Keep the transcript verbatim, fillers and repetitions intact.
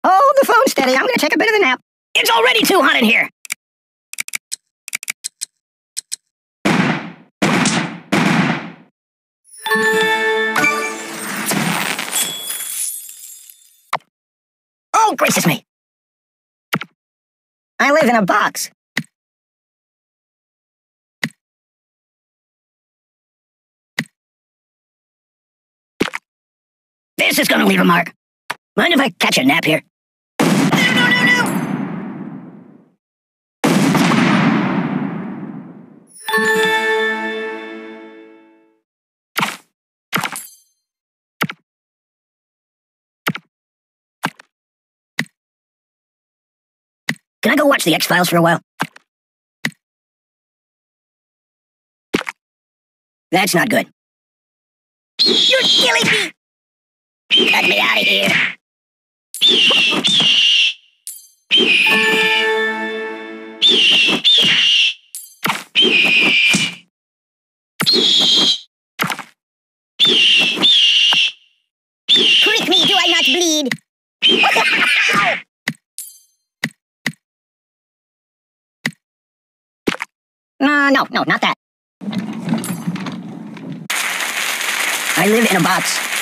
Hold the phone steady. I'm going to take a bit of a nap. It's already too hot in here. Oh, gracious me. I live in a box. This is gonna leave a mark. Mind if I catch a nap here? No, no, no, no! Can I go watch the X-Files for a while? That's not good. You're killing me! Get me out of here! Prick me, do I not bleed? Uh, no, no, not that. I live in a box.